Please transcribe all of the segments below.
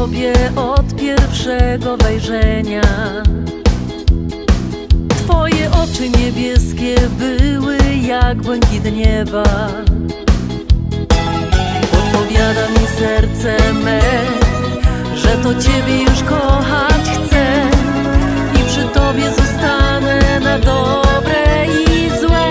Tobie od pierwszego wejrzenia. Twoje oczy niebieskie były jak błękit nieba. Podpowiada mi serce me, że to Ciebie już kochać chcę i przy Tobie zostanę na dobre i złe.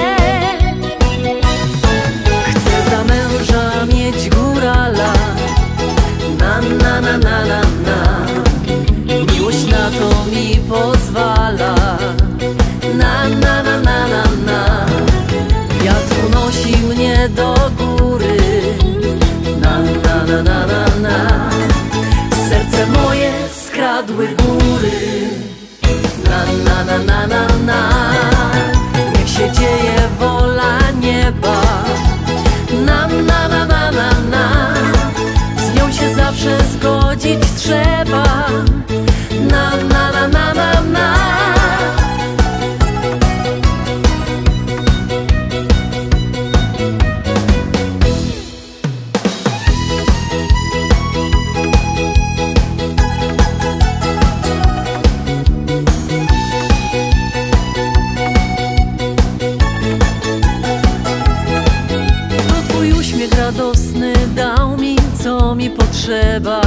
Chcę za męża mieć górala, na na na na na na. Miłość na to mi pozwala, na na na na na na. Wiatr unosi mnie do góry, na na na na na na. Serce moje skradły góry, na na na na na na. Niech się dzieje wola nieba, na na na na na na. Z nią się zawsze zgodzić trzeba, na na na na na na. Radosny dał mi, co mi potrzeba.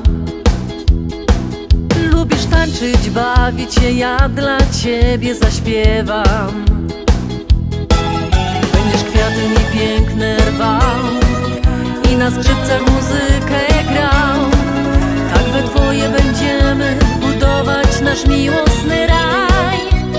Lubisz tańczyć, bawić się, ja dla Ciebie zaśpiewam. Będziesz kwiaty mi piękne rwał i na skrzypcach muzykę grał. Tak we dwoje będziemy budować nasz miłosny raj.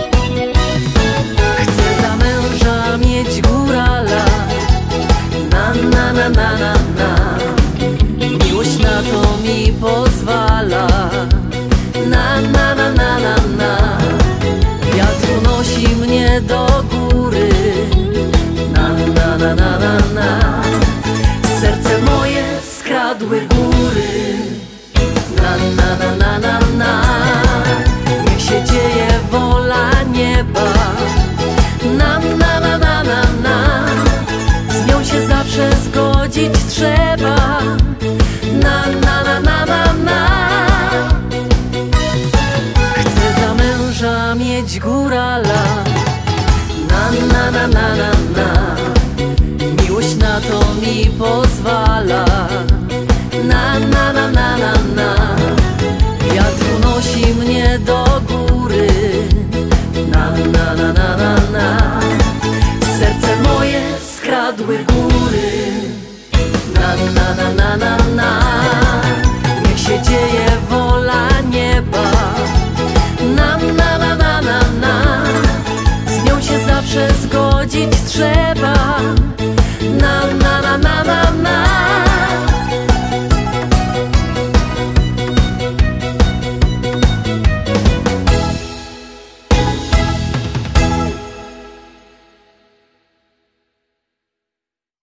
Chcę za męża mieć górala, na na na na na na. Miłość na to mi pozwala, na na na na na na. Wiatr unosi mnie do góry, na na na na na na. Serce moje skradły góry, na na na na na na. Niech się dzieje wola nieba, na na na na na na. Z nią się zawsze zgodzić trzeba, na na na na na na. Chcę za męża mieć górala, na na na na na na. Miłość na to mi pozwala, na na na na na na. Wiatr unosi mnie do góry, na na na na na na. Serce moje skradły góry, na na na na na.